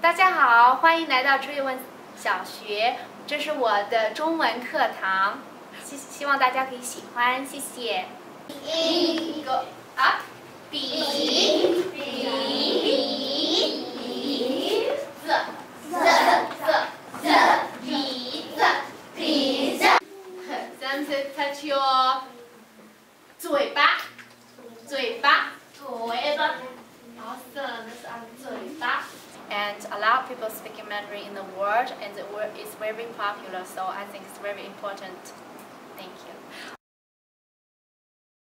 大家好，欢迎来到Tradewinds小学，这是我的中文课堂，希望大家可以喜欢，谢谢。一个啊，鼻子，鼻子。Then touch your 嘴巴。Awesome, that's our 嘴巴。And a lot of people speaking Mandarin in the world, and the word is very popular, so I think it's very important. Thank you.